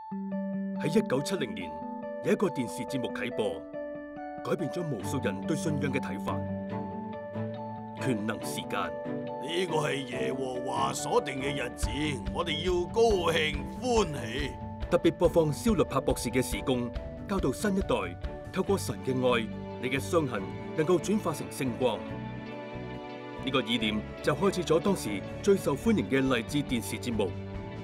喺1970年，有一個電視節目啟播，改變咗無數人對信仰嘅睇法。權能時間， 呢個係耶和華所定嘅日子，我哋要高興歡喜。 特別播放蕭律柏博士嘅事工，教導新一代透過神嘅愛，你嘅傷痕能夠轉化成星光。呢個意念就開始咗當時最受歡迎嘅勵志電視節目。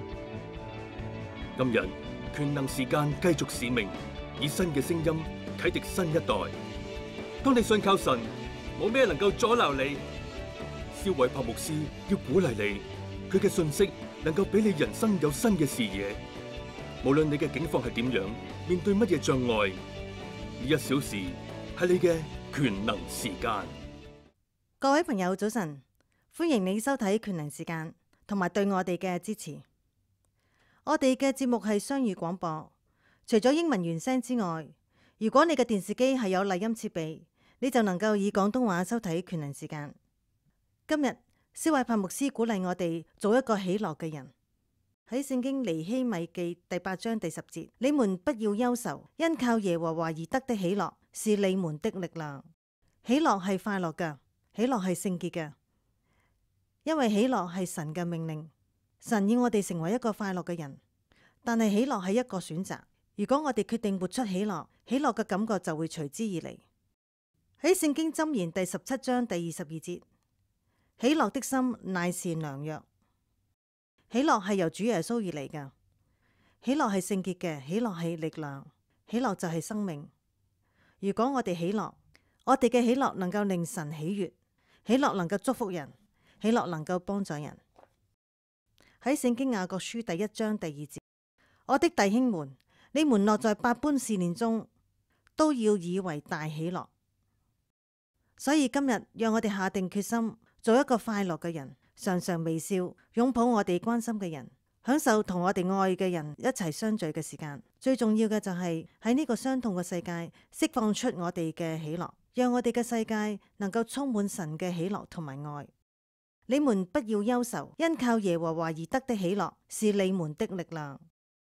今日權能時間繼續使命，以新嘅聲音啟迪新一代。當你信靠神，冇咩能夠阻撓你。蕭偉柏牧師要鼓勵你，佢嘅信息能夠俾你人生有新嘅視野。無論你嘅境況係點樣，面對乜嘢障礙，呢1小時係你嘅權能時間。 各位朋友早晨，歡迎你收睇權能時間，同埋對我哋嘅支持。我哋嘅節目係雙語廣播，除咗英文原聲之外，如果你嘅電視機係有麗音設備，你就能夠以廣東話收睇權能時間。今日蕭偉柏牧師鼓勵我哋做一個喜樂嘅人。喺聖經尼希米記第8章第10節，你們不要憂愁，因靠耶和華而得的喜樂是你們的力量。喜樂係快樂嘅，喜樂係聖潔嘅，因為喜樂係神嘅命令。神要我哋成為一個快樂嘅人，但係喜樂係一個選擇。如果我哋決定活出喜樂，喜樂嘅感覺就會隨之而嚟。喺聖經箴言第17章第22節，喜樂的心乃是良藥。喜樂係由主耶穌而嚟嘅，喜樂係聖潔嘅，喜樂係力量，喜樂就係生命。如果我哋喜樂，我哋嘅喜樂能夠令神喜悅，喜樂能夠祝福人，喜樂能夠幫助人。喺聖經雅各書第1章第2節，我的弟兄們，你們落在百般試煉中，都要以為大喜樂。所以今日讓我哋下定決心，做一個快樂嘅人，常常微笑，擁抱我哋關心嘅人，享受同我哋愛嘅人一齊相聚嘅時間。最重要嘅就係喺呢個傷痛嘅世界，釋放出我哋嘅喜樂，讓我哋嘅世界能夠充滿神嘅喜樂同埋愛。你們不要憂愁，因靠耶和華而得的喜樂是你們的力量。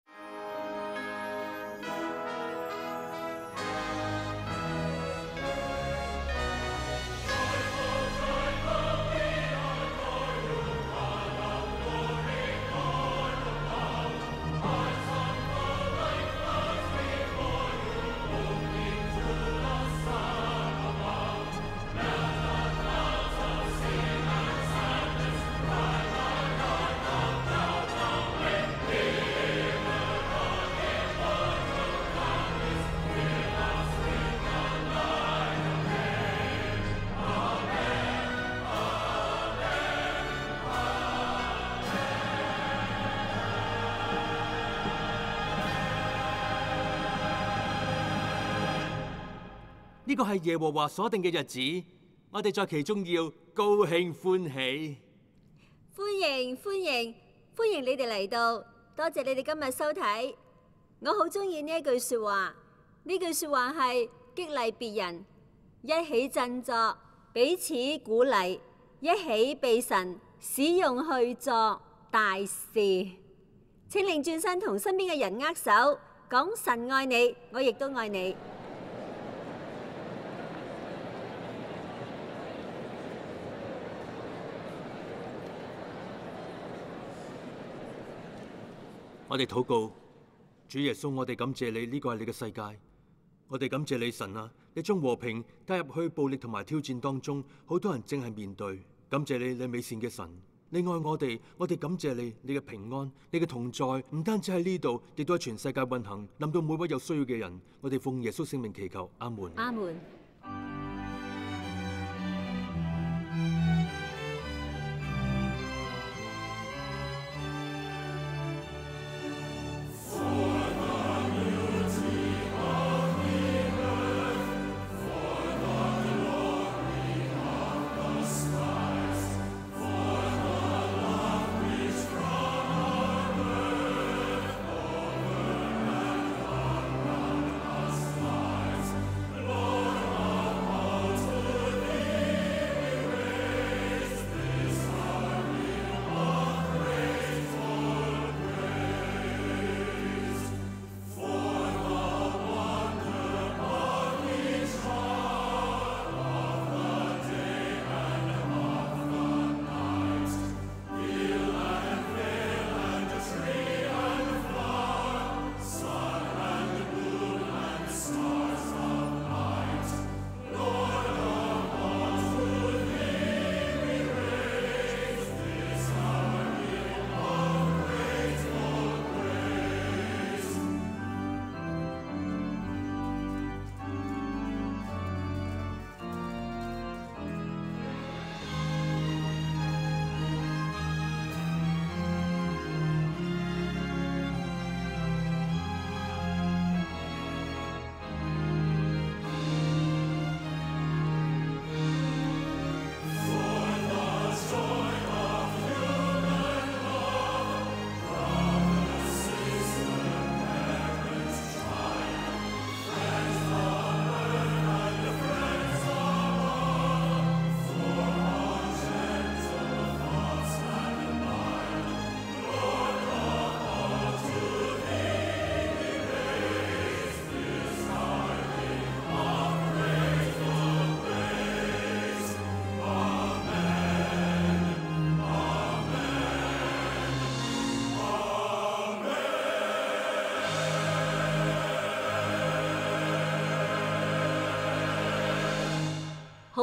呢個係耶和華所定嘅日子，我哋在其中要高興歡喜。 歡迎你哋嚟到，多謝你哋今日收睇。我好中意呢一句說話，呢句說話係激勵別人，一起振作，彼此鼓勵，一起被神使用去做大事。請擰轉身同身邊嘅人握手，講神愛你，我亦都愛你。 我哋禱告，主耶穌，我哋感謝你，呢個係你嘅世界。我哋感謝你，神啊，你將和平帶入去暴力同埋挑戰當中，好多人正係面對。感謝你，你美善嘅神，你愛我哋，我哋感謝你，你嘅平安，你嘅同在，唔單止喺呢度，亦都喺全世界運行，臨到每位有需要嘅人。我哋奉耶穌聖名祈求，阿門。 阿門。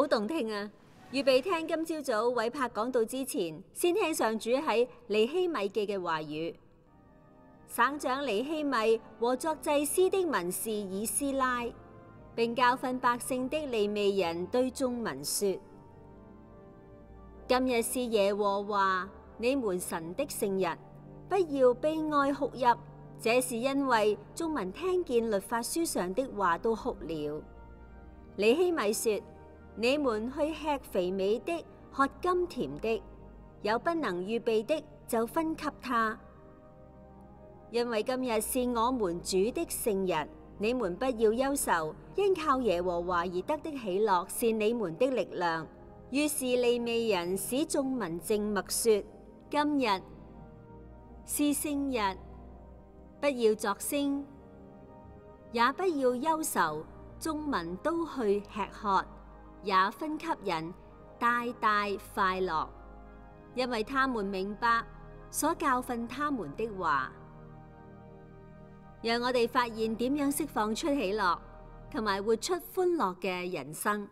好動聽啊！預備聽今朝早韋柏講道之前，先聽上主喺尼希米記嘅話語。省長尼希米和作祭司的文士以斯拉，並教訓百姓的利未人對眾民說：今日是耶和華你們神的聖日，不要悲哀哭泣，這是因為眾民聽見律法書上的話都哭了。尼希米說：你們去吃肥美的，喝甘甜的，有不能預備的就分給他。因為今日是我們主的聖日，你們不要憂愁，因靠耶和華而得的喜樂是你們的力量。於是利未人使眾民靜默說：今日是聖日，不要作聲，也不要憂愁。眾民都去吃喝，也分給人，大大快樂，因為他們明白所教訓他們的話。讓我哋發現點樣釋放出喜樂，同埋活出歡樂嘅人生。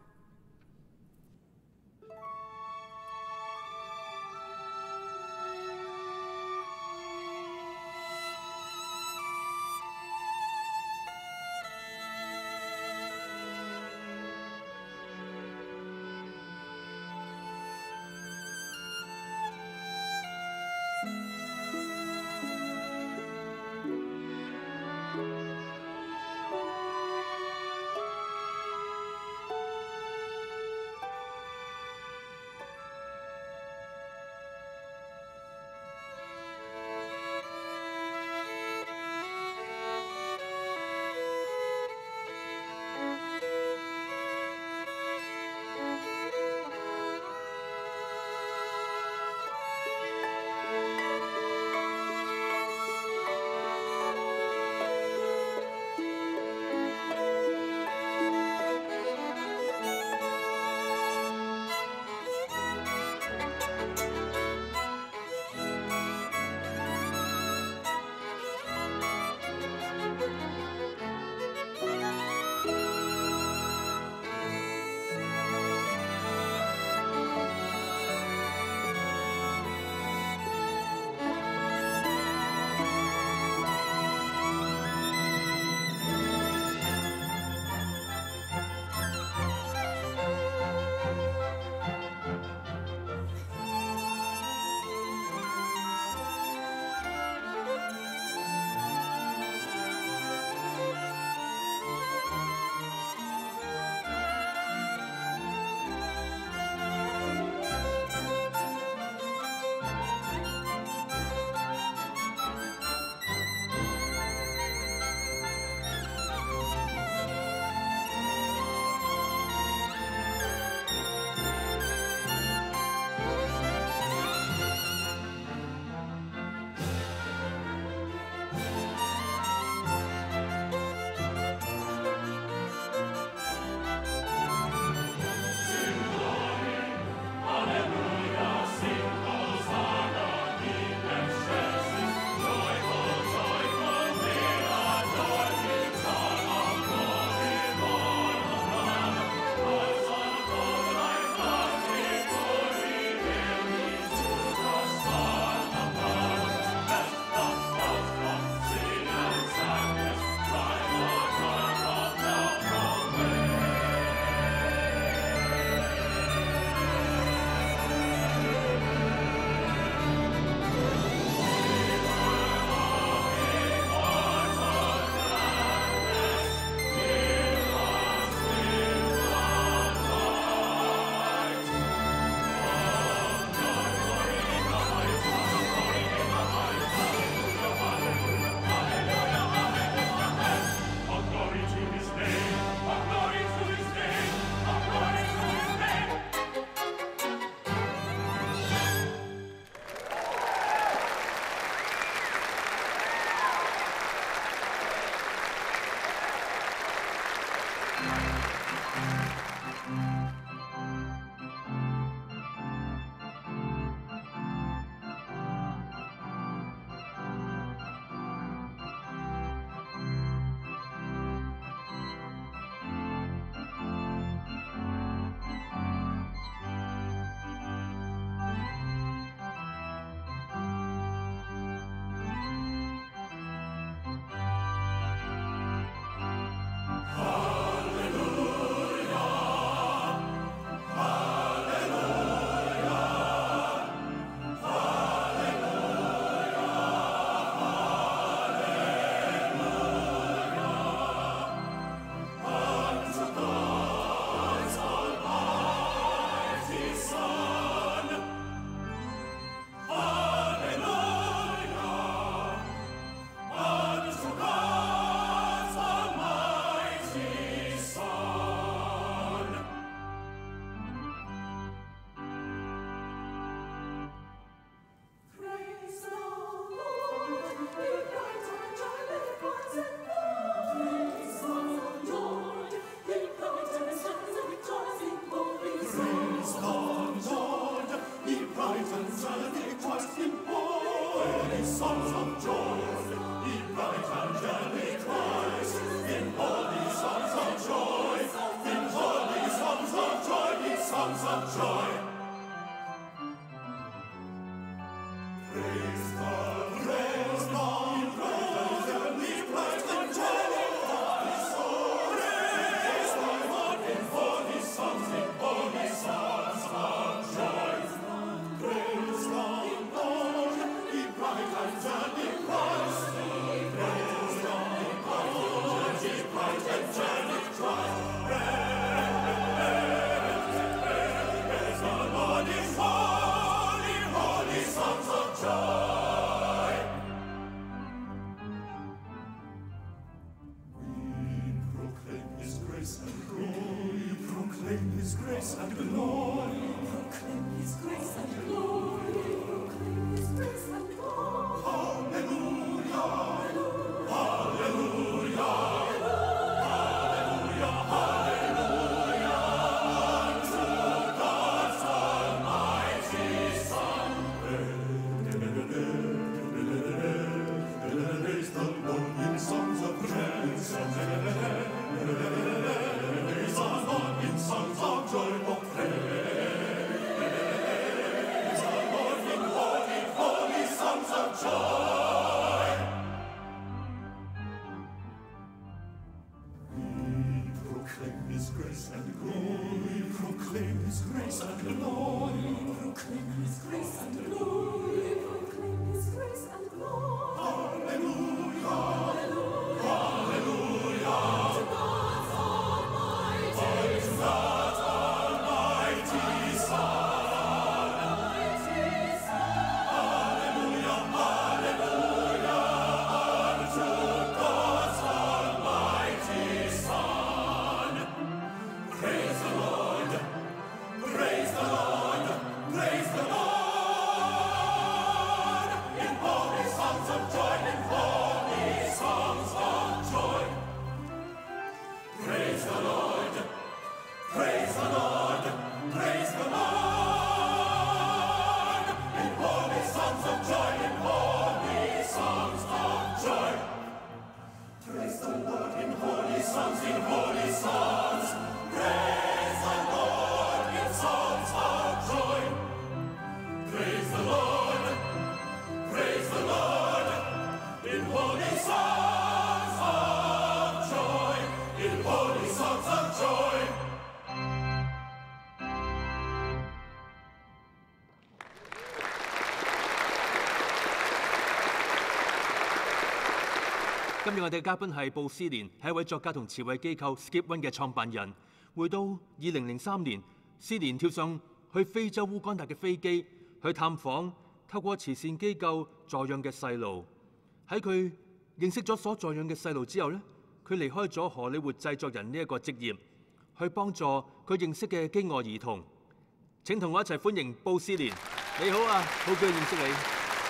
今日我哋嘅嘉賓係布斯連，係一位作家同慈惠機構 Skip One 嘅創辦人。回到2003年，斯連跳上去非洲烏干達嘅飛機，去探訪透過慈善機構助養嘅細路。喺佢認識咗所助養嘅細路之後呢，佢離開咗荷里活製作人呢一個職業，去幫助佢認識嘅飢餓兒童。請同我一齊歡迎布斯連。你好啊，好高興認識你。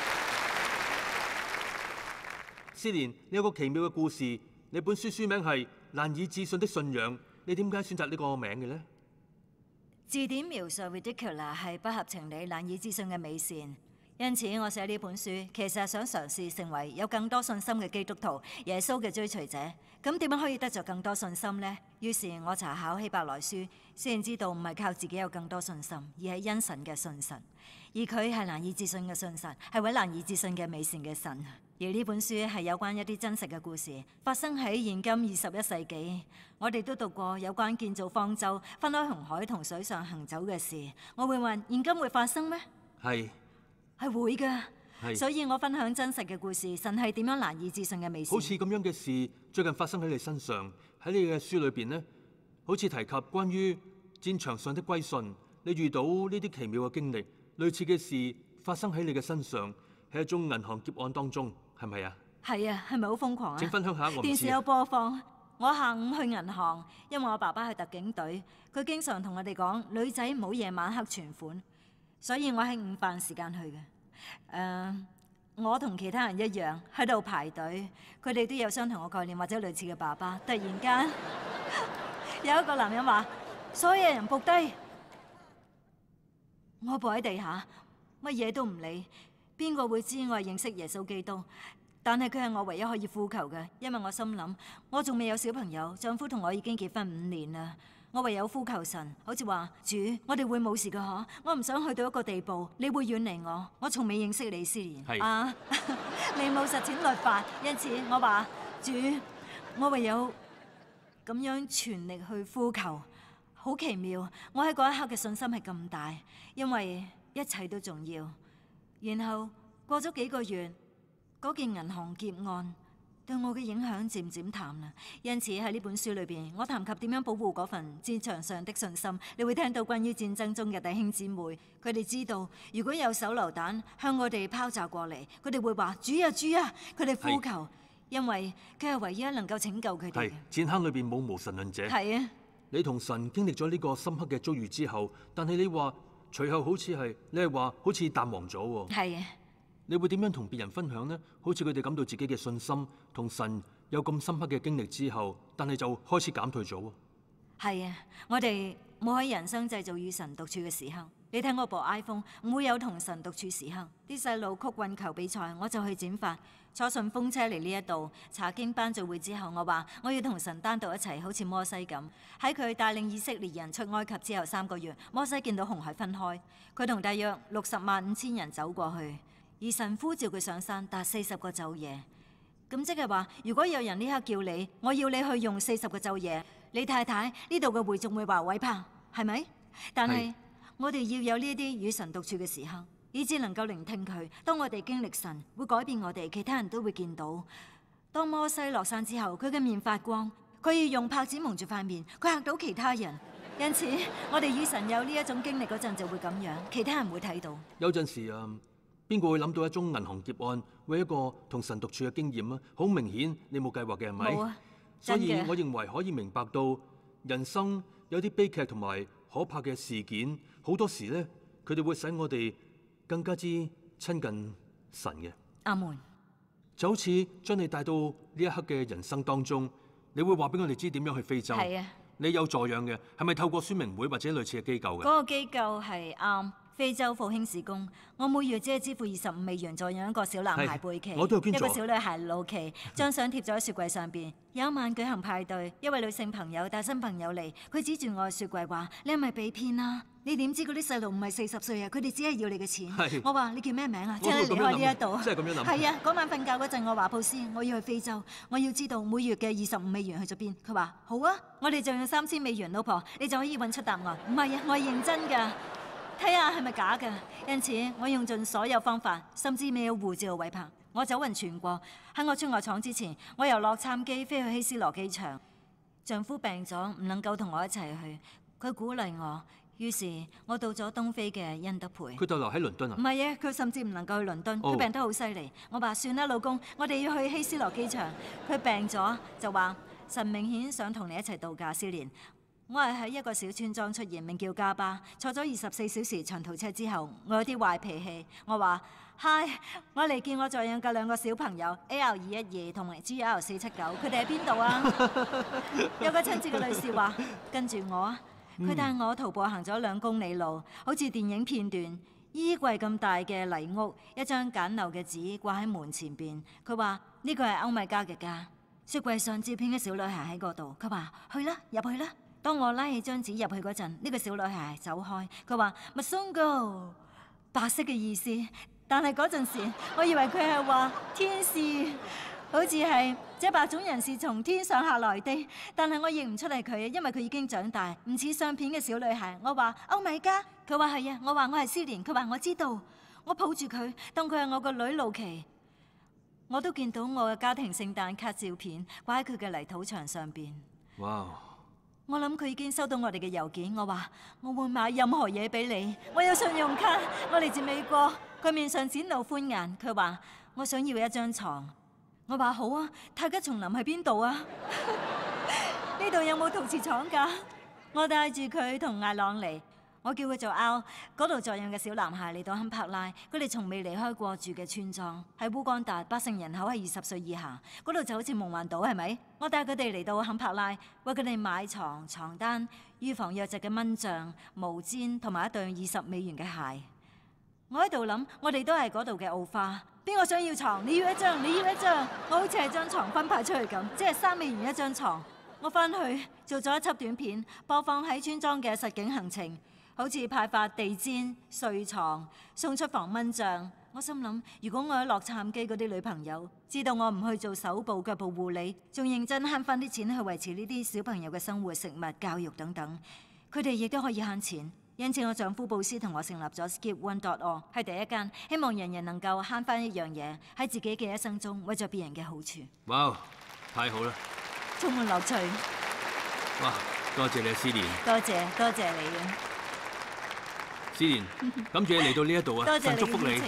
斯連，你有個奇妙嘅故事。你本書名係《難以置信的信仰》，你點解選擇呢個名嘅呢？ 字典描述 ridiculous 係不合情理、難以置信嘅美善，因此我寫呢本書，其實係想嘗試成為有更多信心嘅基督徒、耶穌嘅追隨者。咁點樣可以得着更多信心呢？於是我查考希伯來書，先知道唔係靠自己有更多信心，而係因神嘅信神。而佢係難以置信嘅信神，係位難以置信嘅美善嘅神。而呢本書係有關一啲真實嘅故事，發生喺現今21世紀。我哋都讀過有關建造方舟、分開紅海同水上行走嘅事。我會問：現今會發生咩？係會㗎。所以我分享真實嘅故事，神係點樣難以置信嘅美善。 好似咁樣嘅事最近發生喺你身上，喺你嘅書裏邊呢，好似提及關於戰場上的歸信，你遇到呢啲奇妙嘅經歷，類似嘅事發生喺你嘅身上，喺一宗銀行劫案當中。係咪啊？ 係啊，係咪好瘋狂啊？ 請分享下我唔知。 電視有播放。我下午去銀行，因為我爸爸係特警隊，佢經常同我哋講女仔唔好夜晚黑存款，所以我喺午飯時間去嘅。我同其他人一樣喺度排隊，佢哋都有相同嘅概念或者類似嘅爸爸。突然間有一個男人話：所有人伏低。我伏喺地下，乜嘢都唔理。邊個會知我係認識耶穌基督？但係佢係我唯一可以呼求嘅，因為我心諗我仲未有小朋友，丈夫同我已經結婚5年啦。我唯有呼求神，好似話主，我哋會冇事㗎嗬。我唔想去到一個地步，你會遠離我。我從未認識你斯連啊，你冇實踐律法，因此我話主，我唯有咁樣全力去呼求。好奇妙，我喺嗰一刻嘅信心係咁大，因為一切都重要。然後過咗幾個月，嗰件銀行劫案對我嘅影響漸漸淡啦。因此喺呢本書裏邊，我談及點樣保護嗰份戰場上的信心。你會聽到關於戰爭中嘅弟兄姊妹，佢哋知道如果有手榴彈向我哋拋擲過嚟，佢哋會話主啊主啊，佢哋呼求，因為佢係唯一能夠拯救佢哋。 戰坑裏邊冇無神論者。 係啊。 你同神經歷咗呢個深刻嘅遭遇之後，但係你話隨後好似係，你係話好似淡忘咗喎。 係啊。 你會點樣同別人分享呢？好似佢哋感到自己嘅信心同神有咁深刻嘅經歷之後，但係就開始減退咗喎。 係啊，我哋冇喺人生製造與神獨處嘅時刻。你睇我部 iPhone 唔會有同神獨處時刻。啲細路曲棍球比賽，我就去剪髮。坐順風車嚟呢一度查經班聚會之後，我話我要同神單獨一齊，好似摩西咁。喺佢帶領以色列人出埃及之後3個月，摩西見到紅海分開，佢同大約605000人走過去，而神呼召佢上山達40個晝夜。咁即係話，如果有人呢刻叫你，我要你去用40個晝夜，你太太呢度嘅會眾會話委拍，係咪？但係我哋要有呢啲與神獨處嘅時刻，以致能夠聆聽佢。當我哋經歷神，會改變我哋，其他人都會見到。當摩西落山之後，佢嘅面發光，佢要用帕子蒙住塊面，佢嚇到其他人。因此，我哋與神有呢一種經歷嗰陣就會咁樣，其他人會睇到。 有陣時邊個會諗到一宗銀行劫案為一個同神獨處嘅經驗啊？好明顯你冇計劃嘅係咪？ 冇啊， 所以我認為可以明白到人生有啲悲劇同埋可怕嘅事件，好多時咧佢哋會使我哋更加之親近神嘅。 阿門。 就好似將你帶到呢一刻嘅人生當中，你會話俾我哋知點樣去非洲。 係啊。 你有助養嘅係咪透過宣明會或者類似嘅機構嘅？ 嗰個機構係非洲復興事工，我每月只係支付25美元，助養一個小男孩貝奇， 我都有捐助。 一個小女孩露琪，張相貼咗喺雪櫃上邊。有一晚舉行派對，一位女性朋友帶新朋友嚟，佢指住我嘅雪櫃話：你係咪被騙啊？你點知嗰啲細路唔係40歲啊？佢哋只係要你嘅錢。我話：你叫咩名啊？請你離開呢一度。 即係咁樣諗。 係啊，嗰晚瞓覺嗰陣，我話布斯，我要去非洲，我要知道每月嘅25美元去咗邊。佢話：好啊，我哋就用3000美元，老婆，你就可以揾出答案。唔係啊，我係認真㗎。睇下係咪假㗎？因此我用盡所有方法，甚至未有護照嘅委拍，我走勻全國。喺我出外闖之前，我由洛杉磯飛去希斯羅機場。丈夫病咗，唔能夠同我一齊去，佢鼓勵我，於是我到咗東非嘅恩德培。 佢逗留喺倫敦啊？ 唔係啊，佢甚至唔能夠去倫敦，佢病得好犀利。我話算啦，老公，我哋要去希斯羅機場。佢病咗就話神明顯想同你一齊度假，少年。我係喺一個小村莊出現，名叫加巴。坐咗24小時長途車之後，我有啲壞脾氣。我話：嗨，我嚟見我助養嘅2個小朋友 AL212同埋 GL479，佢哋喺邊度啊？有個親切嘅女士話：跟住我啊。佢帶我徒步行咗2公里路，好似電影片段。衣櫃咁大嘅泥屋，一張簡陋嘅紙掛喺門前邊。佢話呢個係歐米加嘅家。雪櫃上照片嘅小女孩喺嗰度。佢話：去啦，入去啦。當我拉起張紙入去嗰陣，呢個小女孩走開。佢話 Masongo， 白色嘅意思。但係嗰陣時，我以為佢係話天使，好似係這白種人是從天上下來的。但係我認唔出嚟佢，因為佢已經長大，唔似相片嘅小女孩。我話歐米加，佢話係啊。我話我係思蓮，佢話我知道。我抱住佢，當佢係我個女露琪。我都見到我嘅家庭聖誕卡照片掛喺佢嘅泥土牆上邊。 哇！ 我諗佢已經收到我哋嘅郵件。我話我會買任何嘢俾你，我有信用卡，我嚟自美國。佢面上展露歡顏。佢話我想要一張床。我話好啊。泰吉叢林喺邊度啊？呢度有冇陶瓷廠㗎？我帶住佢同艾朗嚟。我叫佢做 Al， 嗰度助養嘅小男孩嚟到坎柏拉，佢哋從未離開過住嘅村莊，喺烏干達，百姓人口係20歲以下，嗰度就好似夢幻島，係咪？我帶佢哋嚟到坎柏拉，為佢哋買床、床單、預防瘧疾嘅蚊帳、毛氈同埋一對20美元嘅鞋。我喺度諗，我哋都係嗰度嘅奧花，邊個想要床？你要一張，你要一張。我好似係將床分派出去咁，即係3美元一張床。我翻去做咗一輯短片，播放喺村莊嘅實景行程。好似派發地氈、睡床、送出防蚊帳。我心諗，如果我喺洛杉磯嗰啲女朋友知道我唔去做手部腳部護理，仲認真慳翻啲錢去維持呢啲小朋友嘅生活、食物、教育等等，佢哋亦都可以慳錢。因此，我丈夫布斯同我成立咗 SkipOne.org， 係第一間，希望人人能夠慳翻一樣嘢喺自己嘅一生中，為咗別人嘅好處。 哇！太好啦， 充滿樂趣。 哇！多謝你，思蓮。 多謝你啊！ 思蓮，感謝你嚟到呢一度啊！神祝福你。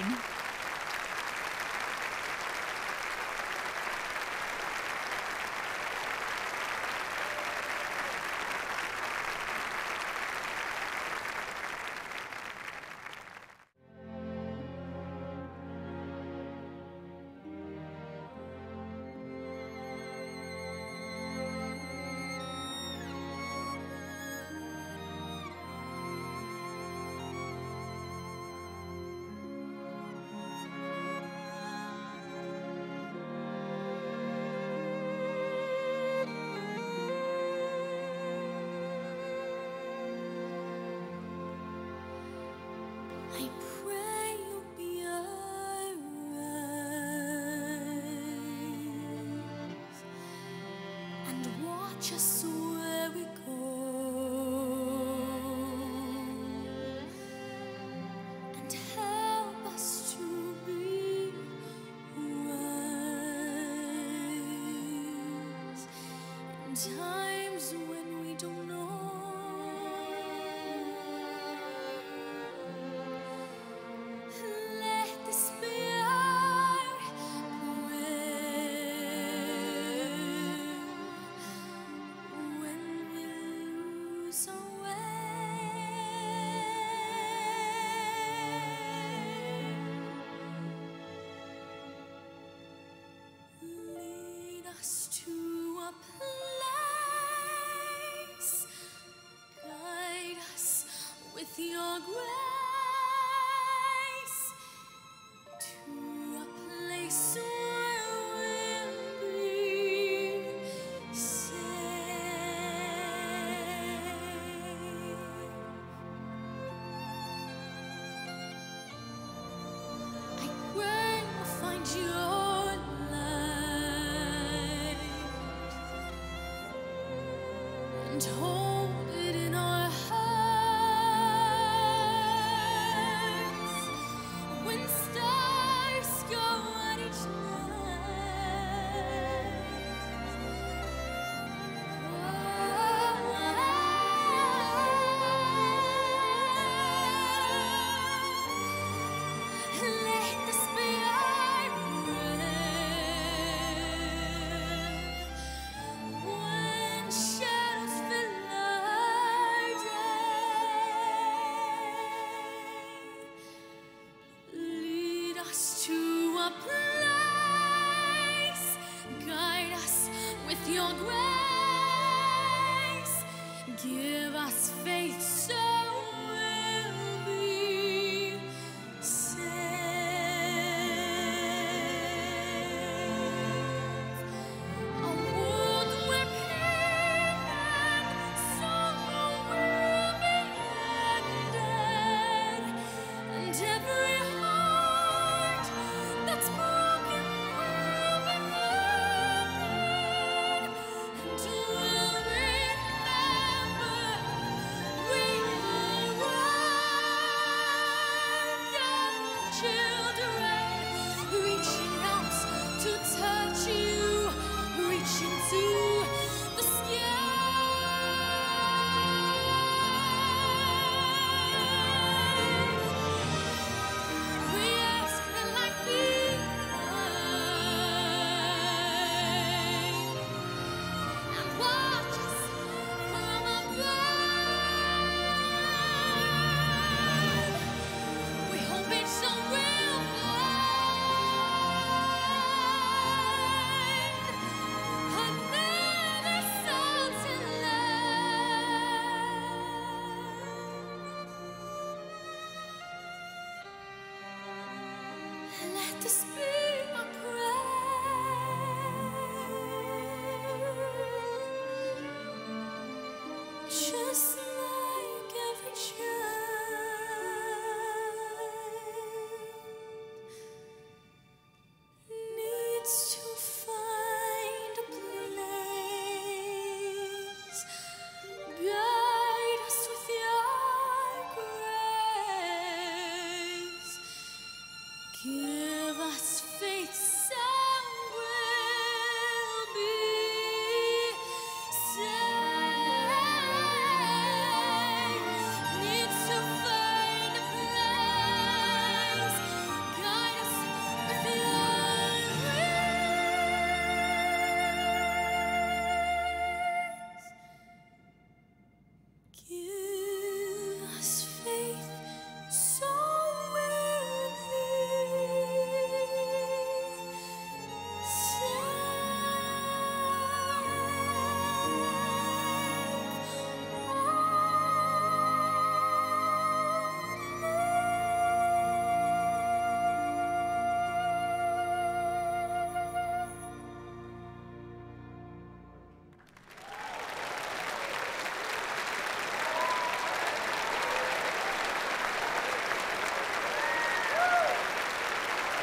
us where we go and help us to be wise in times when we don't know. Let this be our prayer when we lose our way. Lead us to a place, guide us with your grace, to a place where we'll be safe. I pray we'll find your light and hold it in our hearts when stars go out each night. Let this be our prayer when shadows fill our day. Lead us to a place, guide us with your grace, give us faith so we'll be safe. A world where pain and sorrow will be ended, and every heart that's broken will be mended, and we'll remember we are young children reaching out to touch you, reaching to the sky. We ask that life be kind and watch us from above. We hope each soul will find another soul to love. Let this be our prayer, just like every child needs to find a place. Guide us with your grace. Give us faith so we'll be safe. Needs to find a place. Guide us with your grace. Give us faith so we'll be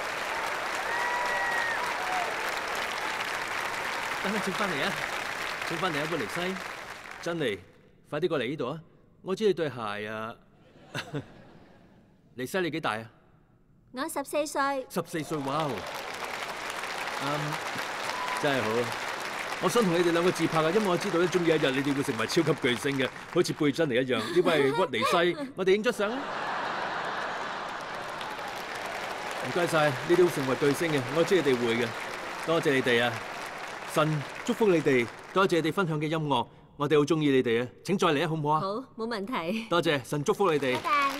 等陣先翻嚟啊！早送翻嚟一個尼西，珍妮，快啲過嚟呢度啊！我知你對鞋啊。尼西你幾大啊？ 我14歲。 14歲，哇！真係好啊！我想同你哋兩個自拍啊，因為我知道咧，終有一日你哋會成為超級巨星嘅，好似貝珍妮一樣。呢位係屈尼西，我哋影咗相啊！唔該晒，你哋會成為巨星嘅，我知你哋會嘅。多謝你哋啊！神祝福你哋，多謝你哋分享嘅音樂，我哋好中意你哋啊！請再嚟啊，好唔好啊？ 好，冇問題。 多謝，神祝福你哋。 拜拜。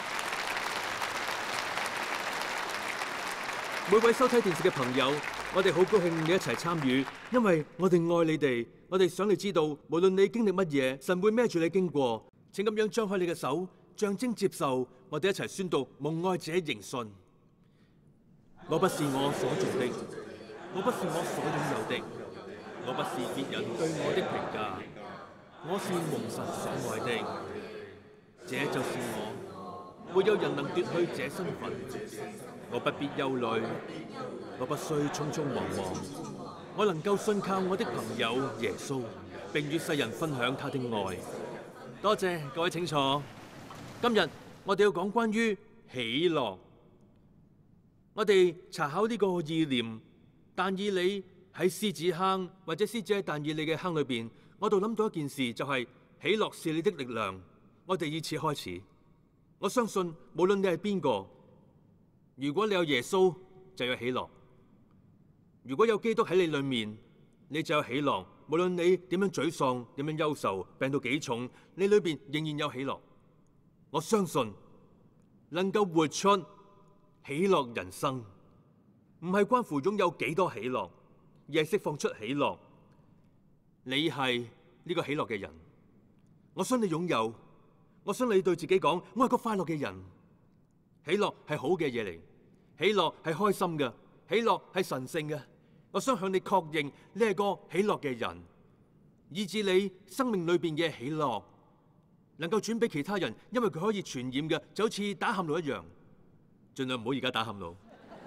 每位收睇電視嘅朋友，我哋好高興你一齊參與，因為我哋愛你哋，我哋想你知道，無論你經歷乜嘢，神會孭住你經過。請咁樣張開你嘅手，象徵接受，我哋一齊宣讀蒙愛者迎信。我不是我所做的，我不是我所擁有的，我不是別人對我的評價，我是蒙神所愛的，這就是我，沒有人能奪去這身份。我不必憂慮，我不需匆匆忙忙，我能夠信靠我的朋友耶穌，並與世人分享他的愛。多謝各位，請坐。今日我哋要講關於喜樂。我哋查考呢個意念，但以理喺獅子坑或者獅子喺但以理嘅坑裏邊，我度諗到一件事，就係喜樂是你的力量。我哋以此開始。我相信無論你係邊個，如果你有耶穌，就有喜樂；如果有基督喺你裏面，你就有喜樂。無論你點樣沮喪、點樣憂愁、病到幾重，你裏邊仍然有喜樂。我相信能夠活出喜樂人生，唔係關乎擁有幾多喜樂，而係釋放出喜樂。你係呢個喜樂嘅人，我想你擁有，我想你對自己講，我係個快樂嘅人。喜樂係好嘅嘢嚟，喜樂係開心嘅，喜樂係神聖嘅。我想向你確認，你係個喜樂嘅人，以致你生命裏邊嘅喜樂能夠轉俾其他人，因為佢可以傳染嘅，就好似打喊路一樣。盡量唔好而家打喊路。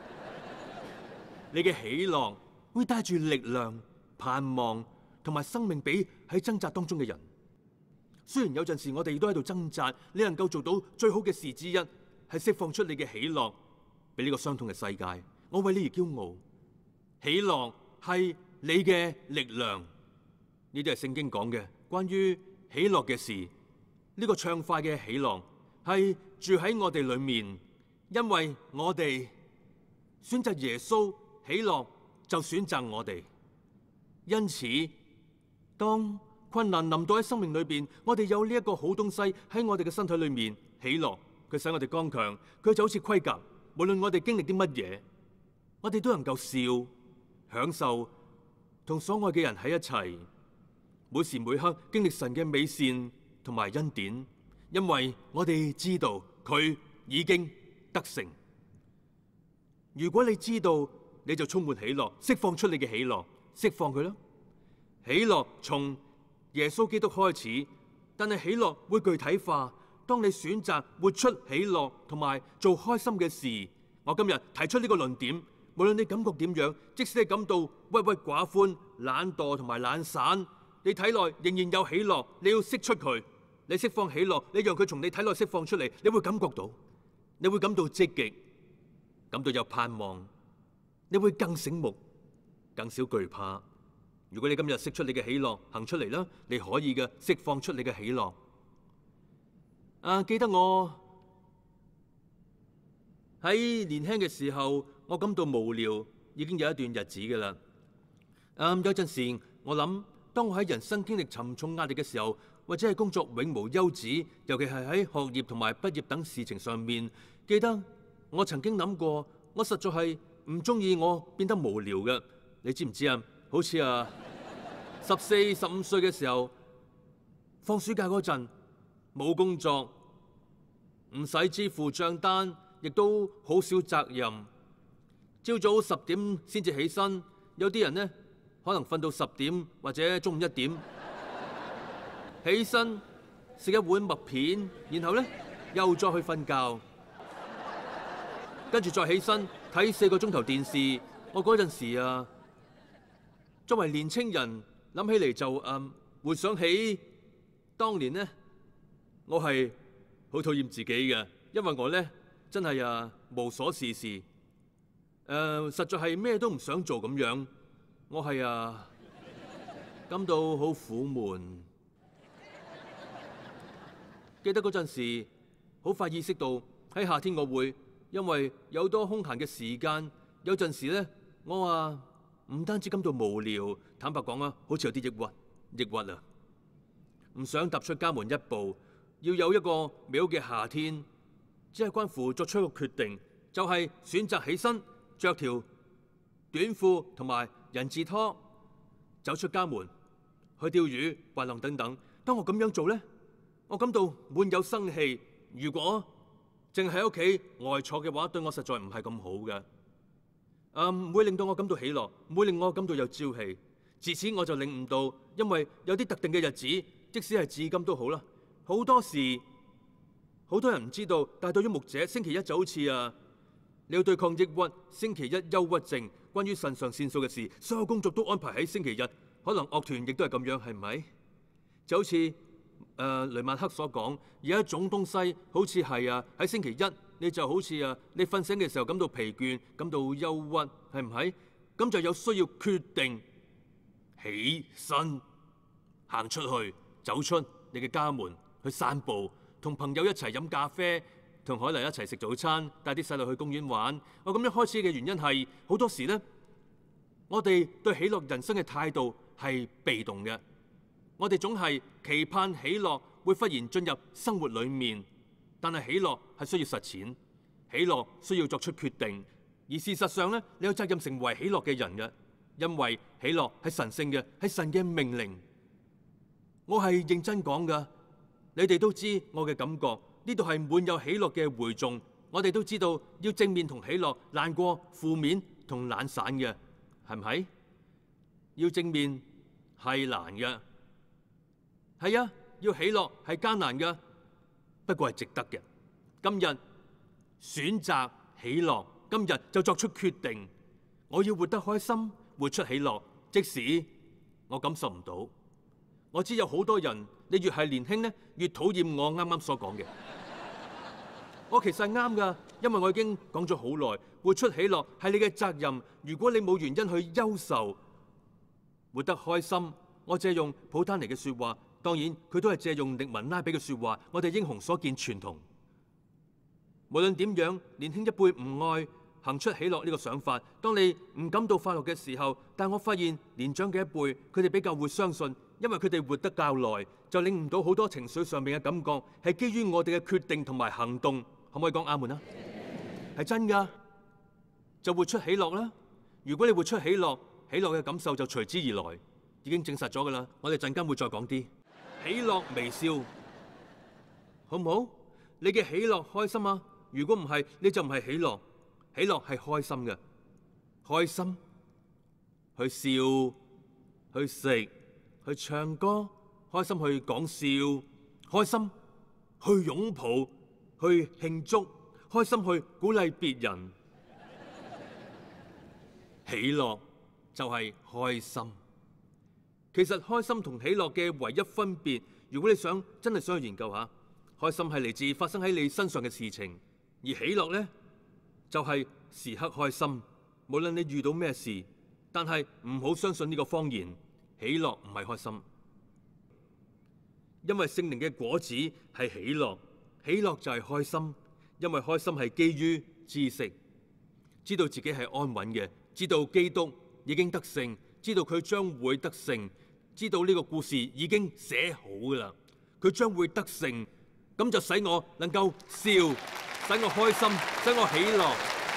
你嘅喜樂會帶住力量、盼望同埋生命俾喺掙扎當中嘅人。雖然有陣時我哋都喺度掙扎，你能夠做到最好嘅事之一係釋放出你嘅喜樂俾呢個傷痛嘅世界。我為你而驕傲。喜樂係你嘅力量。呢啲係聖經講嘅關於喜樂嘅事。呢個暢快嘅喜樂係住喺我哋裏面。因為我哋選擇耶穌，喜樂就選擇我哋。因此，當困難臨到喺生命裏邊，我哋有呢一個好東西喺我哋嘅身體裏面，喜樂，佢使我哋剛強，佢就好似盔甲。無論我哋經歷啲乜嘢，我哋都能夠笑、享受，同所愛嘅人喺一齊，每時每刻經歷神嘅美善同埋恩典。因為我哋知道佢已經得勝。如果你知道，你就充滿喜樂，釋放出你嘅喜樂，釋放佢啦。喜樂從耶穌基督開始，但係喜樂會具體化。當你選擇活出喜樂同埋做開心嘅事，我今日提出呢個論點，無論你感覺點樣，即使你感到鬱鬱寡歡、懶惰同埋懶散，你體內仍然有喜樂，你要釋出佢，你釋放喜樂，你讓佢從你體內釋放出嚟，你會感覺到。你會感到積極，感到有盼望，你會更醒目，更少懼怕。如果你今日釋出你嘅喜樂，行出嚟啦，你可以嘅釋放出你嘅喜樂。記得我喺年輕嘅時候，我感到無聊，已經有一段日子㗎啦。有陣時我諗，當我喺人生經歷沉重壓力嘅時候，或者係工作永無休止，尤其係喺學業同埋畢業等事情上面，記得我曾經諗過，我實在係唔中意我變得無聊嘅。你知唔知啊？好似14、15歲嘅時候，放暑假嗰陣冇工作，唔使支付帳單，亦都好少責任。朝早10點先至起身，有啲人呢可能瞓到10點或者中午1點。起身食一碗麥片，然後呢又再去瞓覺，跟住再起身睇4個鐘頭電視。我嗰陣時作為年青人， 諗起嚟就回想起當年呢，我係好討厭自己嘅，因為我呢真係無所事事，實在係咩都唔想做咁樣，我係感到好苦悶。記得嗰陣時，好快意識到喺夏天我會因為有多空閒嘅時間，有陣時呢，我唔單止感到無聊，坦白講好似有啲抑鬱啊！唔想踏出家門一步，要有一個美好嘅夏天，只係關乎作出一個決定，就係選擇起身，着條短褲同埋人字拖，走出家門去釣魚、滑浪等等。當我咁樣做呢，我感到滿有生氣。如果淨喺屋企呆坐嘅話，對我實在唔係咁好嘅。唔會令到我感到喜樂，唔會令我感到有朝氣。自此我就領悟到，因為有啲特定嘅日子，即使係至今都好啦。好多時，好多人唔知道，但係對於牧者，星期一就好似你要對抗抑鬱，星期一憂鬱症，關於腎上腺素嘅事，所有工作都安排喺星期日。可能樂團亦都係咁樣，係咪？就好似雷曼克所講，有一種東西好似係喺星期一。你就好似你瞓醒嘅時候感到疲倦，感到憂鬱，係唔係？咁就有需要決定起身，行出去，走出你嘅家門，去散步，同朋友一齊飲咖啡，同海麗一齊食早餐，帶啲細路去公園玩。我咁樣開始嘅原因係，好多時呢，我哋對喜樂人生嘅態度係被動嘅。我哋總係期盼喜樂會忽然進入生活裡面。但係喜樂係需要實踐，喜樂需要作出決定，而事實上呢，你有責任成為喜樂嘅人嘅，因為喜樂係神聖嘅，係神嘅命令。我係認真講㗎，你哋都知我嘅感覺，呢度係滿有喜樂嘅會眾。我哋都知道要正面同喜樂難過負面同懶散嘅，係唔係？要正面係難嘅，係啊，要喜樂係艱難嘅。不過係值得嘅。今日選擇喜樂，今日就作出決定。我要活得開心，活出喜樂，即使我感受唔到。我知有好多人，你越係年輕呢，越討厭我啱啱所講嘅。我其實係啱㗎，因為我已經講咗好耐，活出喜樂係你嘅責任。如果你冇原因去憂愁，活得開心，我借用普丹尼嘅説話。當然，佢都係借用力文拉比嘅説話，我哋英雄所見全同。無論點樣，年輕一輩唔愛行出喜樂呢個想法。當你唔感到快樂嘅時候，但我發現年長嘅一輩，佢哋比較會相信，因為佢哋活得較耐，就領悟到好多情緒上面嘅感覺係基於我哋嘅決定同埋行動。可唔可以講阿門啊？係真㗎，就活出喜樂啦。如果你活出喜樂，喜樂嘅感受就隨之而來，已經證實咗㗎啦。我哋陣間會再講啲。喜樂微笑，好唔好？你嘅喜樂開心啊！如果唔係，你就唔係喜樂。喜樂係開心嘅，開心去笑、去食、去唱歌，開心去講笑，開心去擁抱、去慶祝，開心去鼓勵別人。喜樂就係開心。其實開心同喜樂嘅唯一分別，如果你真係想去研究下，開心係嚟自發生喺你身上嘅事情，而喜樂呢，就係時刻開心，無論你遇到咩事。但係唔好相信呢個謊言，喜樂唔係開心，因為聖靈嘅果子係喜樂，喜樂就係開心，因為開心係基於知識，知道自己係安穩嘅，知道基督已經得勝，知道佢將會得勝，知道呢個故事已經寫好㗎啦，佢將會得勝，咁就使我能夠笑，使我開心，使我喜樂。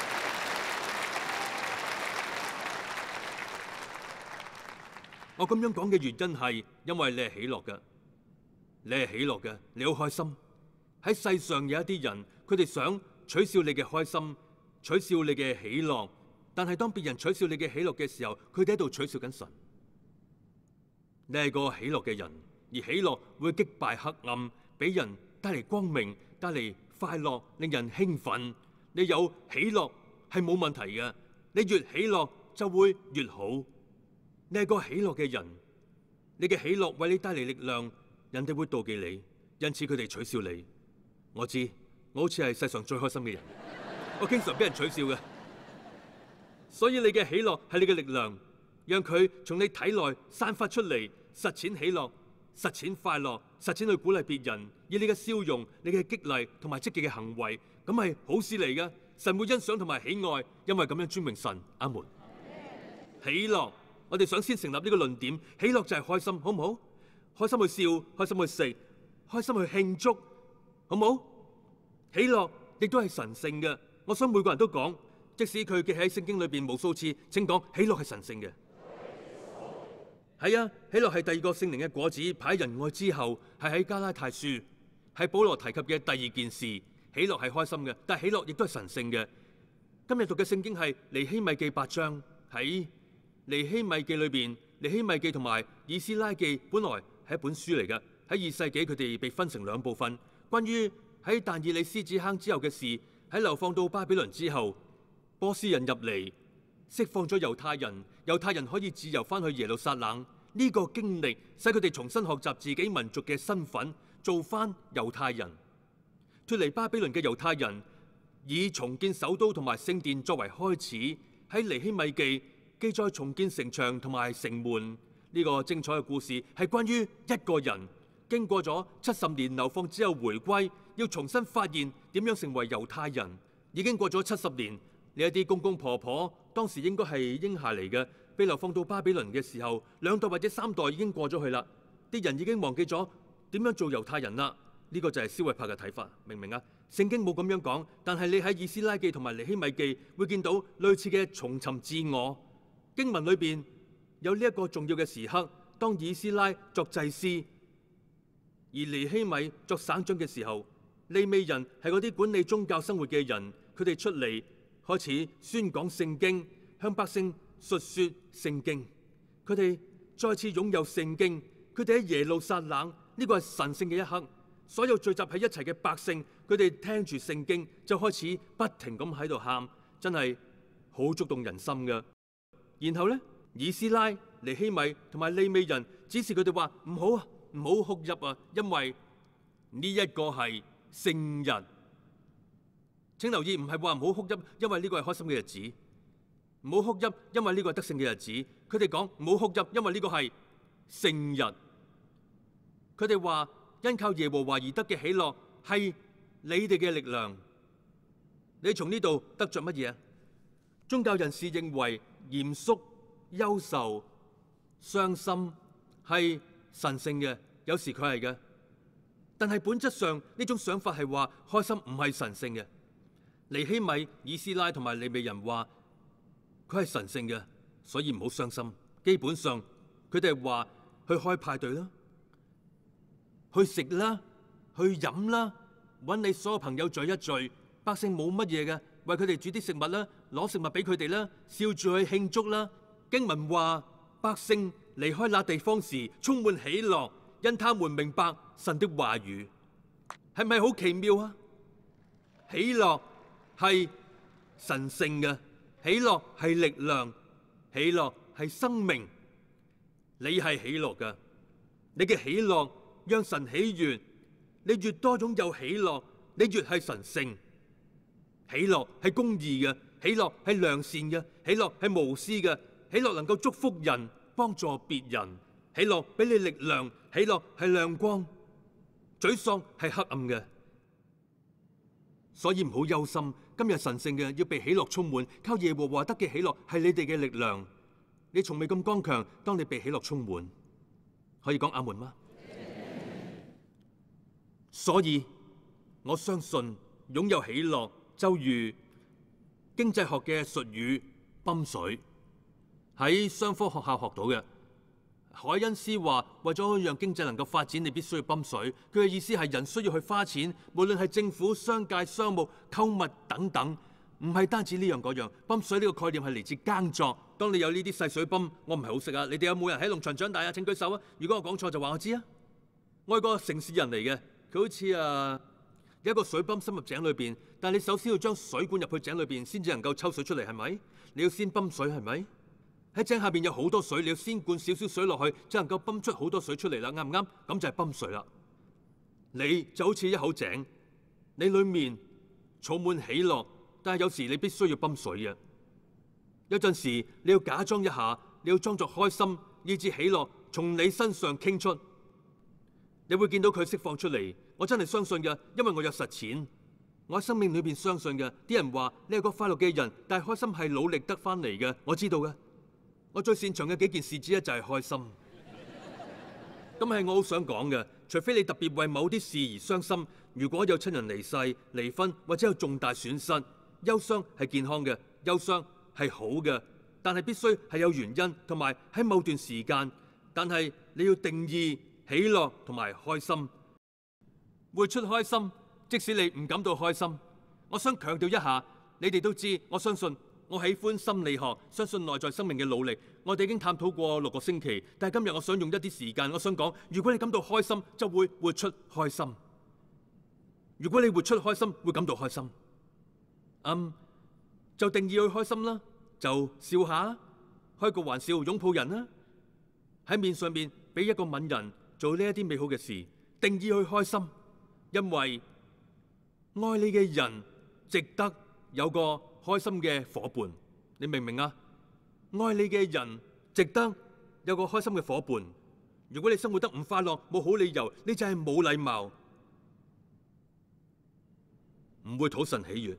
我咁樣講嘅原因係，因為你係喜樂嘅，你係喜樂嘅，你好開心。喺世上有一啲人，佢哋想取笑你嘅開心，取笑你嘅喜樂，但係當別人取笑你嘅喜樂嘅時候，佢哋喺度取笑緊神。你係個喜樂嘅人，而喜樂會擊敗黑暗，俾人帶嚟光明，帶嚟快樂，令人興奮。你有喜樂係冇問題嘅，你越喜樂就會越好。你係個喜樂嘅人， 你嘅喜樂為你帶嚟力量，人哋會妒忌你，因此佢哋取笑你。我知，我好似係世上最開心嘅人，我經常俾人取笑嘅。所以你嘅喜樂係你嘅力量，讓佢從你體內散發出嚟，實踐喜樂，實踐快樂，實踐去鼓勵別人，以你嘅笑容、你嘅激勵同埋積極嘅行為，咁係好事嚟嘅。神會欣賞同埋喜愛，因為咁樣尊榮神。阿門。喜樂，我哋想先成立呢個論點，喜樂就係開心，好唔好？開心去笑，開心去食，開心去慶祝，好唔好？喜樂亦都係神聖嘅。我想每個人都講，即使佢記喺聖經裏邊無數次，請講喜樂係神聖嘅。係啊，喜樂係第二個聖靈嘅果子，排喺仁愛之後，係喺加拉太書，係保羅提及嘅第二件事。喜樂係開心嘅，但係喜樂亦都係神聖嘅。今日讀嘅聖經係尼希米記8章，喺尼希米記裏邊，尼希米記同埋以斯拉記本來係一本書嚟嘅。喺2世紀佢哋被分成兩部分，關於喺但以理獅子坑之後嘅事，喺流放到巴比倫之後，波斯人入嚟釋放咗猶太人，猶太人可以自由翻去耶路撒冷。呢個經歷使佢哋重新學習自己民族嘅身份，做翻猶太人。脫離巴比倫嘅猶太人以重建首都同埋聖殿作為開始。喺尼希米記記載重建城牆同埋城門，呢個精彩嘅故事係關於一個人經過咗70年流放之後回歸，要重新發現點樣成為猶太人。已經過咗70年，呢一啲公公婆婆當時應該係嬰孩嚟嘅，被流放到巴比倫嘅時候，2代或者3代已經過咗去啦。啲人已經忘記咗點樣做猶太人啦。呢個就係蕭偉柏嘅睇法，明唔明啊？聖經冇咁樣講，但係你喺以斯拉記同埋尼希米記會見到類似嘅重尋自我。經文裏邊有呢一個重要嘅時刻，當以斯拉作祭司，而尼希米作省長嘅時候，利未人係嗰啲管理宗教生活嘅人，佢哋出嚟開始宣講聖經，向百姓述說聖經。佢哋再次擁有聖經，佢哋喺耶路撒冷，呢個係神聖嘅一刻。所有聚集喺一齊嘅百姓，佢哋聽住聖經就開始不停咁喺度喊，真係好觸動人心㗎。然後呢，以斯拉、尼希米同埋利未人指示佢哋話唔好啊，唔好哭泣啊，因為呢一個係聖日。請留意，唔係話唔好哭泣，因為呢個係開心嘅日子；唔好哭泣，因為呢個係得勝嘅日子。佢哋講唔好哭泣，因為呢個係聖日。佢哋話，因靠耶和華而得嘅喜樂係你哋嘅力量。你從呢度得着乜嘢啊？宗教人士認為嚴肅、憂愁、傷心係神聖嘅，有時佢係嘅。但係本質上呢種想法係話開心唔係神聖嘅。尼希米、以斯拉同埋利未人話佢係神聖嘅，所以唔好傷心。基本上佢哋係話去開派對啦，去食啦，去飲啦，揾你所有朋友聚一聚。百姓冇乜嘢嘅，為佢哋煮啲食物啦，攞食物俾佢哋啦，笑住去慶祝啦。經文話百姓離開那地方時充滿喜樂，因他們明白神的話語。係咪好奇妙啊？喜樂係神聖嘅，喜樂係力量，喜樂係生命。你係喜樂嘅，你嘅喜樂讓神喜悅。你越多種有喜樂，你越係神聖。喜樂係公義嘅，喜樂係良善嘅，喜樂係無私嘅，喜樂能夠祝福人，幫助別人，喜樂俾你力量，喜樂係亮光，沮喪係黑暗嘅。所以唔好憂心，今日神聖嘅要被喜樂充滿，靠耶和華得嘅喜樂係你哋嘅力量。你從未咁剛強，當你被喜樂充滿，可以講阿門嗎？所以我相信擁有喜樂就如經濟學嘅術語泵水，喺商科學校學到嘅。凱恩斯話，為咗讓經濟能夠發展，你必須要泵水。佢嘅意思係人需要去花錢，無論係政府、商界、商務、購物等等，唔係單止呢樣嗰樣。泵水呢個概念係嚟自耕作。當你有呢啲細水泵，我唔係好識啊。你哋有冇人喺農場長大啊？請舉手啊！如果我講錯就話我知啊。我係個城市人嚟嘅，佢好似有一個水泵深入井裏邊，但係你首先要將水管入去井裏邊，先至能夠抽水出嚟，係咪？你要先泵水，係咪？ 喺井下邊有好多水，你要先灌少少水落去，就能夠泵出好多水出嚟啦，啱唔啱？咁就係泵水啦。你就好似一口井，你裏面儲滿喜樂，但係有時你必須要泵水嘅。有陣時你要假裝一下，你要裝作開心，以致喜樂從你身上傾出，你會見到佢釋放出嚟。我真係相信嘅，因為我有實踐。我喺生命裏邊相信嘅。啲人話你係個快樂嘅人，但係開心係努力得翻嚟嘅。我知道嘅。我最擅長嘅幾件事之一就係開心。咁係我好想講嘅。除非你特別為某啲事而傷心，如果有親人離世、離婚或者有重大損失，憂傷係健康嘅，憂傷係好嘅，但係必須係有原因同埋喺某段時間。但係你要定義喜樂同埋開心，活出開心，即使你唔感到開心。我想強調一下，你哋都知，我相信我喜歡心理學，相信內在生命嘅努力。我哋已經探討過6個星期，但係今日我想用一啲時間，我想講，如果你感到開心，就會活出開心。如果你活出開心，會感到開心。就定義去開心啦，就笑下，開個玩笑，擁抱人啦，喺面上面俾一個吻人，做呢一啲美好嘅事，定義去開心，因為愛你嘅人值得有個開心嘅夥伴，你明唔明啊？愛你嘅人值得有個開心嘅夥伴。如果你生活得唔快樂，冇好理由，你就係冇禮貌，唔會討神喜悅。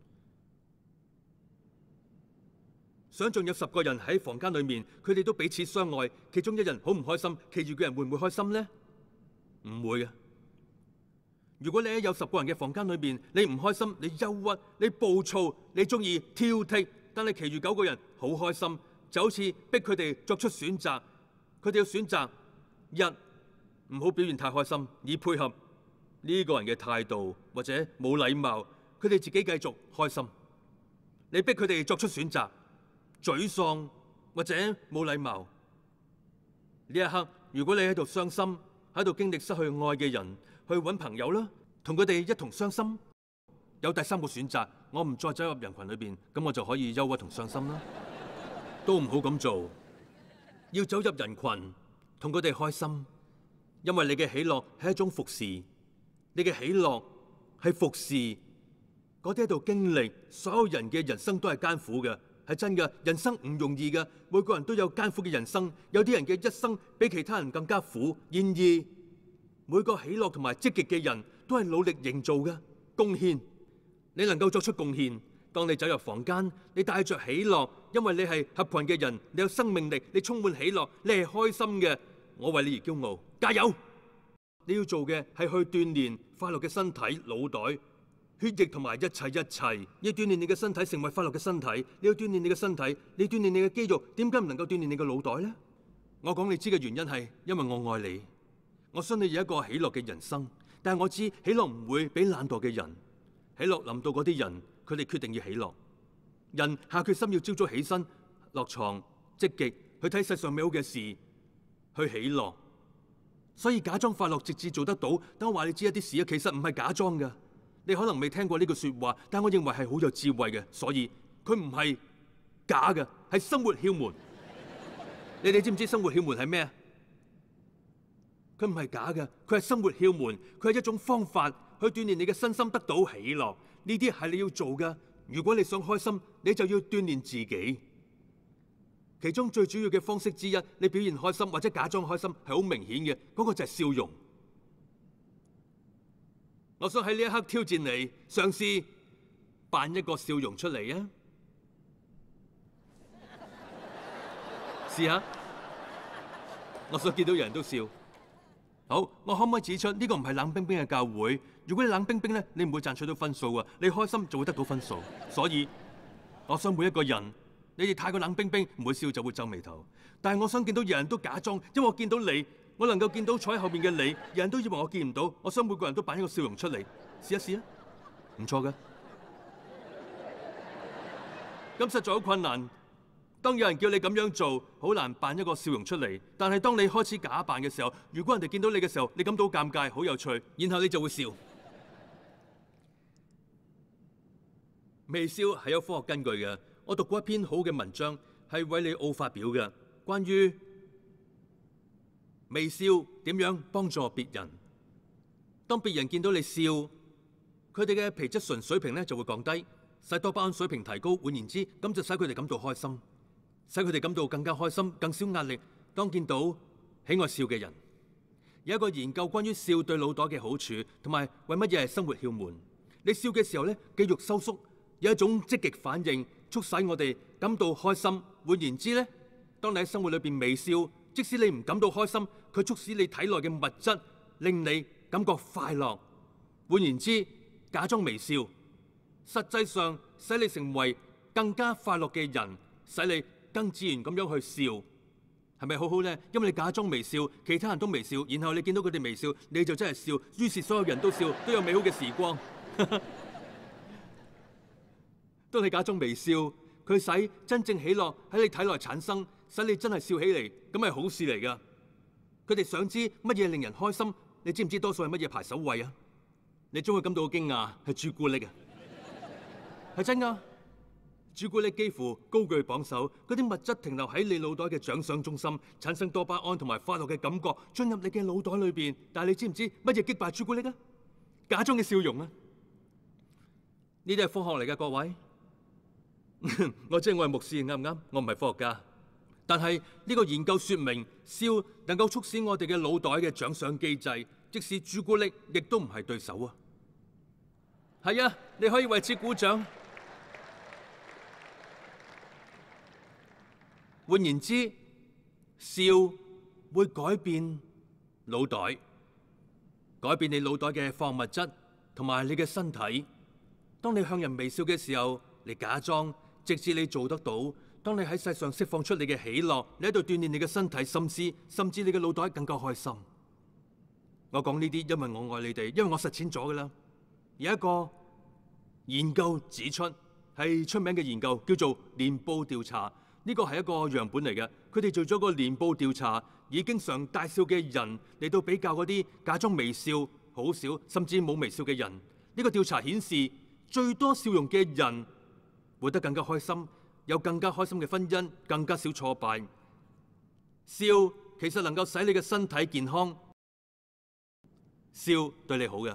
想象有10個人喺房間裏面，佢哋都彼此相愛，其中一人好唔開心，其餘嘅人會唔會開心呢？唔會嘅。如果你喺有10個人嘅房間裏面，你唔開心，你憂鬱，你暴躁，你中意挑剔，但係其餘9個人好開心，就好似逼佢哋作出選擇，佢哋要選擇一，唔好表現太開心，以配合呢個人嘅態度或者冇禮貌，佢哋自己繼續開心。你逼佢哋作出選擇，沮喪或者冇禮貌。呢一刻，如果你喺度傷心，喺度經歷失去愛嘅人，去揾朋友啦，同佢哋一同傷心。有第3個選擇，我唔再走入人群裏邊，咁我就可以憂鬱同傷心啦。都唔好咁做，要走入人群，同佢哋開心，因為你嘅喜樂係一種服侍，你嘅喜樂係服侍嗰啲喺度經歷。所有人嘅人生都係艱苦嘅，係真嘅，人生唔容易嘅，每個人都有艱苦嘅人生，有啲人嘅一生比其他人更加苦。然而，每個喜樂同埋積極嘅人都係努力營造嘅貢獻。你能夠作出貢獻。當你走入房間，你帶着喜樂，因為你係合群嘅人，你有生命力，你充滿喜樂，你係開心嘅。我為你而驕傲，加油！你要做嘅係去鍛煉快樂嘅身體、腦袋、血液同埋一切。要鍛煉你嘅身體，成為快樂嘅身體。你要鍛煉你嘅身體，你鍛煉你嘅肌肉。點解唔能夠鍛煉你嘅腦袋呢？我講你知嘅原因係因為我愛你。我想你有一個喜樂嘅人生，但係我知喜樂唔會俾懶惰嘅人。喜樂臨到嗰啲人，佢哋決定要喜樂。人下決心要朝早起身落床，積極去睇世上美好嘅事，去喜樂。所以假裝快樂直至做得到。等我話你知一啲事啊，其實唔係假裝㗎。你可能未聽過呢句說話，但我認為係好有智慧嘅，所以佢唔係假嘅，係生活竅門。你哋知唔知生活竅門係咩啊？佢唔係假嘅，佢係生活竅門，佢係一種方法去鍛煉你嘅身心得到喜樂。呢啲係你要做嘅。如果你想開心，你就要鍛煉自己。其中最主要嘅方式之一，你表現開心或者假裝開心係好明顯嘅，嗰個就係笑容。我想喺呢一刻挑戰你，嘗試扮一個笑容出嚟啊！試下，我想見到人都笑。好，我可唔可以指出呢個唔係冷冰冰嘅教會？如果你冷冰冰咧，你唔會賺取到分數啊！你開心就會得到分數。所以，我想每一個人，你哋太過冷冰冰，唔會笑就會皺眉頭。但係我想見到人人都假裝，因為我見到你，我能夠見到坐喺後面嘅你，人人都以為我見唔到。我想每個人都扮一個笑容出嚟，試一試啊！唔錯嘅。咁實在好困難。當有人叫你咁樣做，好難扮一個笑容出嚟。但係當你開始假扮嘅時候，如果人哋見到你嘅時候，你感到尷尬，好有趣，然後你就會笑。微笑係有科學根據嘅。我讀過一篇好嘅文章， 係韋里奧發表嘅，關於微笑點樣幫助別人。當別人見到你笑，佢哋嘅皮質醇水平咧就會降低，使多巴胺水平提高。換言之，咁就使佢哋感到開心，使佢哋感到更加開心、更少壓力。當見到喜愛笑嘅人，有一個研究關於笑對腦袋嘅好處，同埋為乜嘢係生活竅門。你笑嘅時候咧，肌肉收縮，有一種積極反應，促使我哋感到開心。換言之咧，當你喺生活裏邊微笑，即使你唔感到開心，佢促使你體內嘅物質令你感覺快樂。換言之，假裝微笑，實際上使你成為更加快樂嘅人，使你更自然咁樣去笑，係咪好好呢？因為你假裝微笑，其他人都微笑，然後你見到佢哋微笑，你就真係笑，於是所有人都笑，都有美好嘅時光。當你假裝微笑，佢使真正喜樂喺你體內產生，使你真係笑起嚟，咁係好事嚟㗎。佢哋想知乜嘢令人開心，你知唔知多數係乜嘢排首位啊？你將會感到好驚訝，係朱古力啊，係真㗎。朱古力幾乎高居榜首，嗰啲物質停留喺你腦袋嘅獎賞中心，產生多巴胺同埋快樂嘅感覺，進入你嘅腦袋裏邊。但係你知唔知乜嘢擊敗朱古力啊？假裝嘅笑容啊！呢啲係科學嚟㗎，各位。我係牧師，啱唔啱？我唔係科學家。但係呢個研究說明，笑能夠促使我哋嘅腦袋嘅獎賞機制，即使朱古力亦都唔係對手啊！係啊，你可以為此鼓掌。換言之，笑會改變腦袋，改變你腦袋嘅化學物質同埋你嘅身體。當你向人微笑嘅時候，你假裝，直至你做得到。當你喺世上釋放出你嘅喜樂，你喺度鍛鍊你嘅身體心思，甚至你嘅腦袋更加開心。我講呢啲，因為我愛你哋，因為我實踐咗㗎啦。有一個研究指出，係出名嘅研究，叫做年報調查。呢個係一個樣本嚟嘅，佢哋做咗個年報調查，以經常大笑嘅人嚟到比較嗰啲假裝微笑好少，甚至冇微笑嘅人。呢個調查顯示，最多笑容嘅人活得更加開心，有更加開心嘅婚姻，更加少挫敗。笑其實能夠使你嘅身體健康，笑對你好嘅，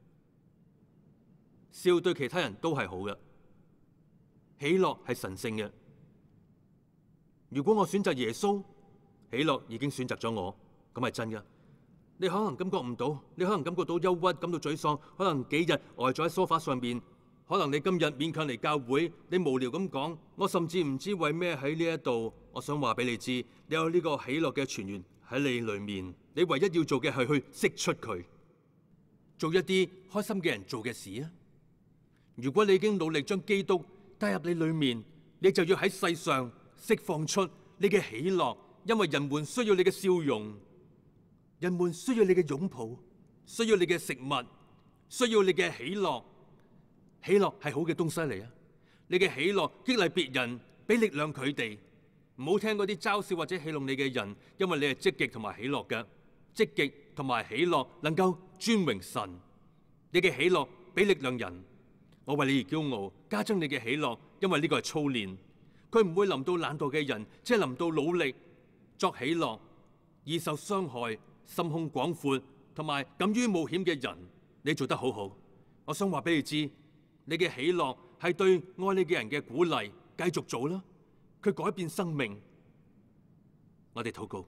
笑對其他人都係好嘅。喜樂係神聖嘅。如果我選擇耶穌，喜樂已經選擇咗我，咁係真㗎。你可能感覺唔到，你可能感覺到憂鬱，感到沮喪，可能幾日呆咗喺梳化上面，可能你今日勉強嚟教會，你無聊咁講，我甚至唔知為咩喺呢一度。我想話俾你知，你有呢個喜樂嘅泉源喺你裏面，你唯一要做嘅係去釋出佢，做一啲開心嘅人做嘅事啊！如果你已經努力將基督帶入你裏面，你就要喺世上釋放出你嘅喜樂，因為人們需要你嘅笑容，人們需要你嘅擁抱，需要你嘅食物，需要你嘅喜樂。喜樂係好嘅東西嚟啊！你嘅喜樂激勵別人，俾力量佢哋。唔好聽嗰啲嘲笑或者戲弄你嘅人，因為你係積極同埋喜樂嘅。積極同埋喜樂能夠尊榮神。你嘅喜樂俾力量人。我為你而驕傲，加增你嘅喜樂，因為呢個係操練。佢唔會臨到懶惰嘅人，即係臨到努力作喜樂、易受傷害、心胸廣闊同埋敢於冒險嘅人。你做得好好。我想話俾你知，你嘅喜樂係對愛你嘅人嘅鼓勵，繼續做啦。佢改變生命。我哋禱告，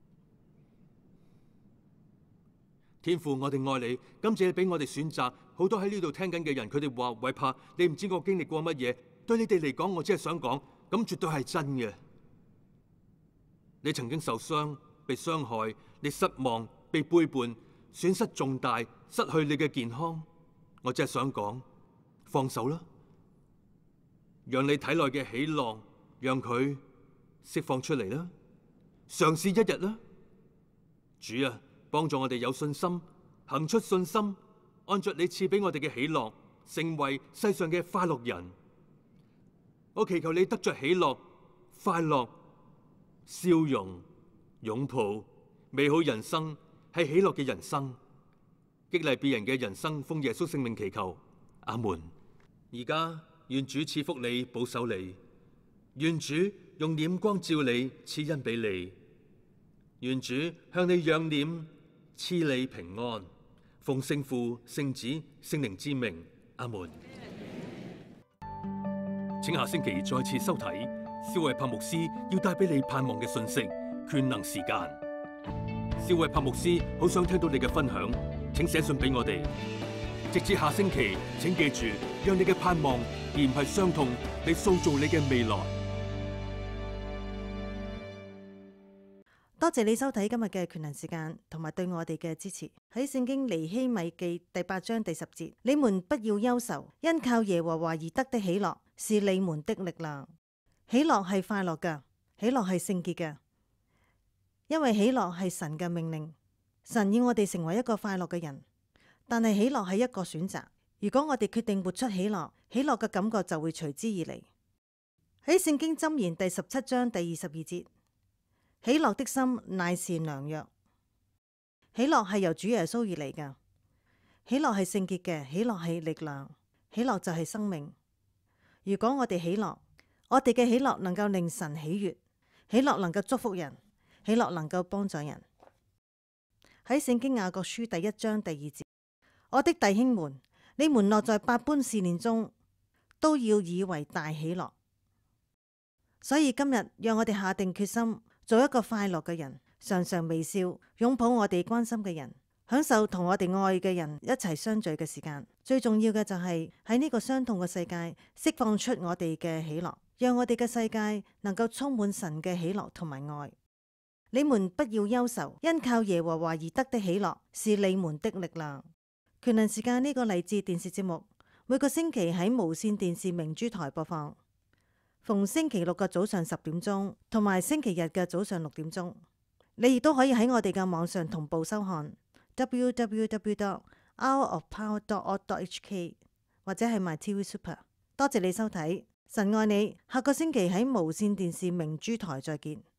天父，我哋愛你，感謝你俾我哋選擇。好多喺呢度聽緊嘅人，佢哋話偉柏，你唔知我經歷過乜嘢。對你哋嚟講，我只係想講，咁絕對係真嘅。你曾經受傷、被傷害，你失望、被背叛，損失重大，失去你嘅健康。我只係想講，放手啦，讓你體內嘅喜樂，讓佢釋放出嚟啦。嘗試一日啦，主啊，幫助我哋有信心，行出信心，按着你賜俾我哋嘅喜樂，成為世上嘅快樂人。我祈求你得着喜樂、快樂、笑容、擁抱，美好人生係喜樂嘅人生，激勵別人嘅人生。奉耶穌聖名祈求，阿門。而家願主賜福你，保守你。 願主用臉光照你，賜恩俾你。願主向你仰臉，賜你平安。奉聖父、聖子、聖靈之名，阿門。請下星期再次收睇肖惠柏牧師要帶俾你盼望嘅信息，權能時間。肖惠柏牧師好想聽到你嘅分享，請寫信俾我哋。直至下星期，請記住，讓你嘅盼望而唔係傷痛，嚟塑造你嘅未來。 多謝你收睇今日嘅權能時間，同埋對我哋嘅支持。喺聖經尼希米記第8章第10節，你們不要憂愁，因靠耶和華而得的喜樂是你們的力量。喜樂係快樂噶，喜樂係聖潔嘅，因為喜樂係神嘅命令。神要我哋成為一個快樂嘅人，但係喜樂係一個選擇。如果我哋決定活出喜樂，喜樂嘅感覺就會隨之而嚟。喺聖經箴言第17章第22節。喜樂的心乃是良藥，喜樂係由主耶穌而嚟嘅，喜樂係聖潔嘅，喜樂係力量，喜樂就係生命。如果我哋喜樂，我哋嘅喜樂能夠令神喜悅，喜樂能夠祝福人，喜樂能夠幫助人。喺聖經雅各書第1章第2節，我的弟兄們，你們落在百般試煉中，都要以為大喜樂。所以今日讓我哋下定決心。做一個快樂嘅人，常常微笑，擁抱我哋關心嘅人，享受同我哋愛嘅人一齊相聚嘅時間。最重要嘅就係喺呢個傷痛嘅世界，釋放出我哋嘅喜樂，讓我哋嘅世界能夠充滿神嘅喜樂同埋愛。你們不要憂愁，因靠耶和華而得的喜樂是你們的力量。權能時間呢個勵志電視節目，每個星期喺無綫電視明珠台播放。逢星期六嘅早上10點鐘，同埋星期日嘅早上6點鐘，你亦都可以喺我哋嘅網上同步收看 www.hourofpower.org.hk 或者係 myTV Super。多謝你收睇，神愛你。下個星期喺無綫電視明珠台再見。